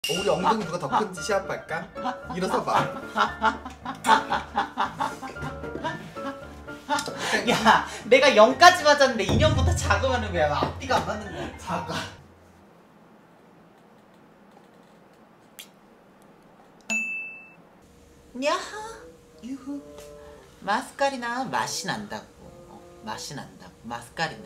우리 엉덩이 누가 더 큰지 시합할까? 일어서 봐. 야, 내가 0까지 맞았는데 2년부터 작으면 왜 앞뒤가 안 맞는 거야? 작아. 야하, 유후. 마스카리나 맛이 난다고. 맛이 난다고. 마스카리나.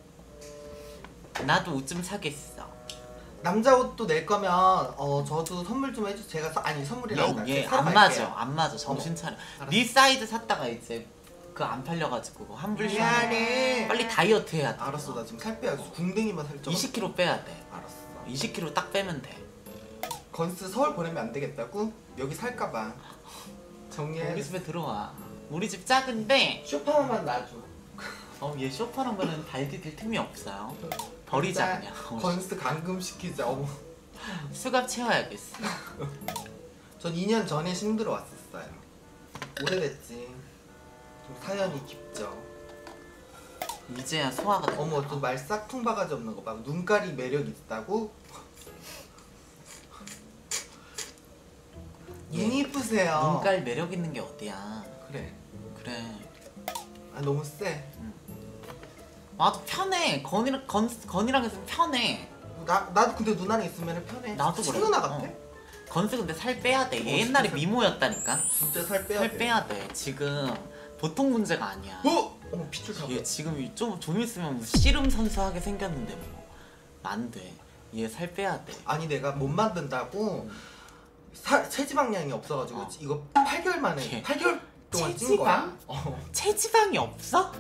나도 옷 좀 사겠어. 남자 옷도 낼 거면 저도 선물 좀 해줘. 제가 선물이랑 안 맞아, 안 맞아. 정신 차려. 네 사이즈 샀다가 이제 그 안 팔려가지고 환불 미안해. 빨리 다이어트 해야 돼. 알았어, 나 지금 살 빼야 돼. 궁뎅이만 살쪄. 20kg 빼야 돼. 알았어. 20kg 딱 빼면 돼. 건스 서울 보내면 안 되겠다고? 여기 살까봐. 정리해. 우리 집에 들어와. 우리 집 작은데 쇼파만 놔줘. 얘 쇼파란 거는 발 디딜 틈이 없어요. 버리자 그냥. 건스 감금시키자. 어머. 수갑 채워야겠어. 전 2년 전에 신들어 왔었어요. 오래됐지. 좀 사연이 깊죠. 이제야 소화가 됐다. 어머, 또 말 싹퉁 바가지 없는 거 봐. 눈깔이 매력 있다고? 눈이 이쁘세요. 눈깔 매력 있는 게 어디야. 그래. 아, 너무 세. 나도 편해. 건이랑 있으면 편해. 나도 근데 누나랑 있으면 편해. 나도 그래. 누나 같아? 건스 근데 살 빼야 돼. 얘 옛날에 미모였다니까. 진짜 살 빼야 살 돼. 빼야 돼. 지금 보통 문제가 아니야. 어머, 핏줄 잡아. 얘 지금 좀 있으면 씨름 선수하게 생겼는데 뭐. 안 돼. 얘 살 빼야 돼. 아니, 내가 못 만든다고 체지방량이 없어가지고 이거 8개월 만에 8개월 동안 찐 거야. 체지방이 없어?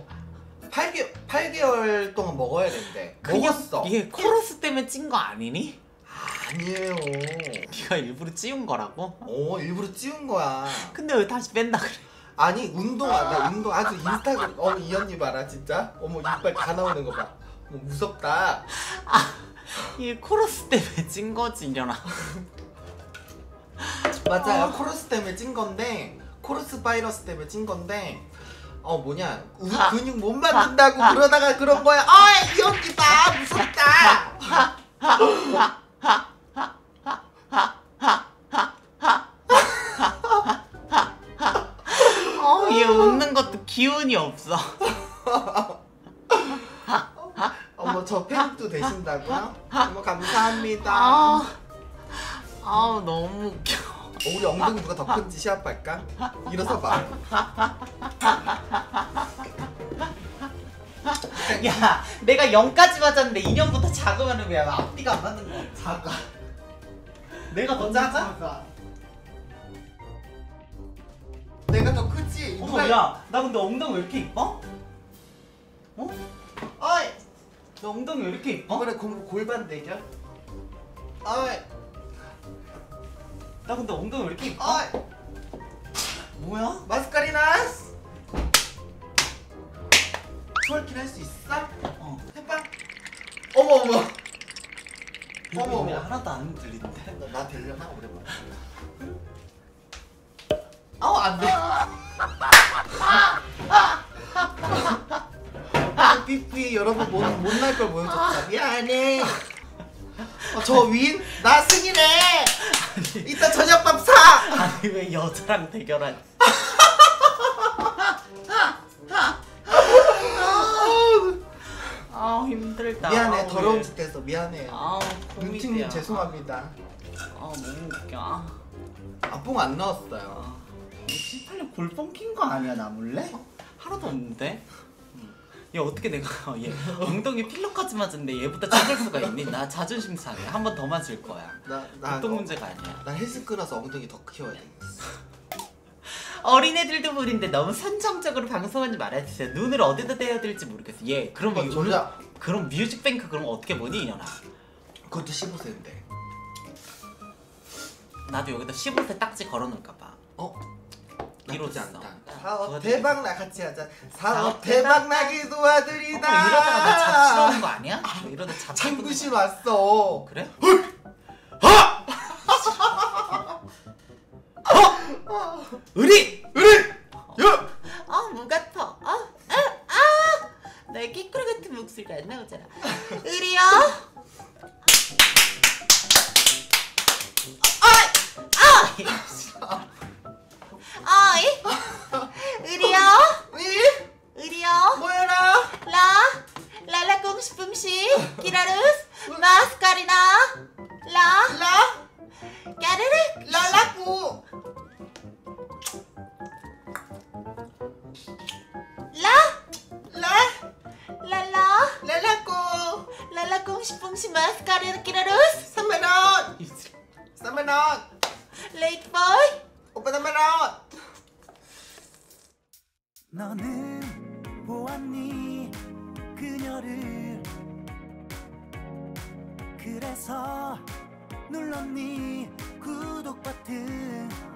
8개월 동안 먹어야 된대. 먹었어. 얘 코러스 때문에 찐 거 아니니? 아니에요. 네가 일부러 찌운 거라고? 일부러 찌운 거야. 근데 왜 다시 뺀다 그래? 아니, 나 운동 아주 인스타그램. 이 언니 봐라 진짜. 이빨 다 나오는 거 봐. 무섭다. 얘 코러스 때문에 찐 거지 이년아. 맞아요. 코러스 때문에 찐 건데, 코러스 바이러스 때문에 찐 건데, 근육 못 만든다고 그러다가 그런 거야. 이 언니 봐, 무섭다. 얘 웃는 것도 기운이 없어. 저 팬도 되신다고요? 너무 감사합니다. 너무 웃겨. 우리 엉덩이 누가 더 큰지 시합할까? 일어서 봐. 야, 내가 0까지 맞았는데 2년부터 작으면 왜 앞뒤가 안 맞는 거야? 작아. 내가 더 작아? 내가 더 크지? 야, 나 근데 엉덩이 왜 이렇게 이뻐? 어이! 너 엉덩이 왜 이렇게 이뻐? 그래, 골반 대결? 나 근데 엉덩이 왜 이렇게 이뻐? 뭐야? 마스카리나스! 트월킹 할 수 있어? 해봐. 어머. 하나도 안 들리는데? 나 되려나? 오랜만에. 안 돼. 삐삐, 여러분 못날 걸 보여줬다. 미안해. 저 윈? 나 승이네. 이따 저녁밥 사. 아니 왜 여자랑 대결하지? 힘들다. 미안해, 더러운 짓 해서 미안해. 눈팅님 죄송합니다. 너무 웃겨. 뽕 안 넣었어요. 18년 골뻥 낀 거 아니야, 나 몰래? 하나도 없는데? 얘 어떻게 내가 얘 엉덩이 필러까지 맞았는데 얘보다 작을 수가 있니? 나 자존심 상해. 한 번 더 맞을 거야. 보통 문제가 아니야. 나 헬스 끊어서 엉덩이 더 키워야 돼. 어린애들도 보는데 너무 선정적으로 방송하지 말아주세요. 눈을 어디다 대야 될지 모르겠어. 얘 그럼 그럼 뮤직뱅크 그럼 어떻게 보니 이년아? 그것도 15세인데. 나도 여기다 15세 딱지 걸어놓을까봐. 나쁘지 않다. 사업 도와드리겠습니다. 대박 나 같이 하자. 사업 대박 나게 도와드리다. 이러다가 나 잡치러는 거 아니야? 이러다 창구실 왔어. 그래? 의리! 야! 목 아파. 너의 깨꾸리 같은 목소리가 안 나오잖아. 의리야! 어이 의리요 의리요 뭐야라 라라 꿍시뿡시 기라루스 마스카리나 라 까르르 라라꾸 라라 라라꾸 라라 꿍시뿡시 마스카리나 기라루스 3만원 3만원 레이트 보이 오빠 3만원 너는 보았니 그녀를 그래서 눌렀니 구독 버튼